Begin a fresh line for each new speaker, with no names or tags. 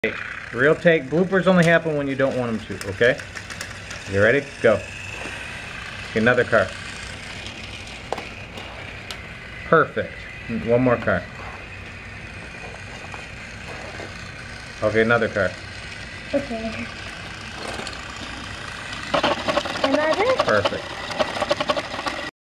Real take. Bloopers only happen when you don't want them to, okay? You ready? Go. Another car. Perfect. One more car. Okay, another car.
Okay. Another?
Perfect.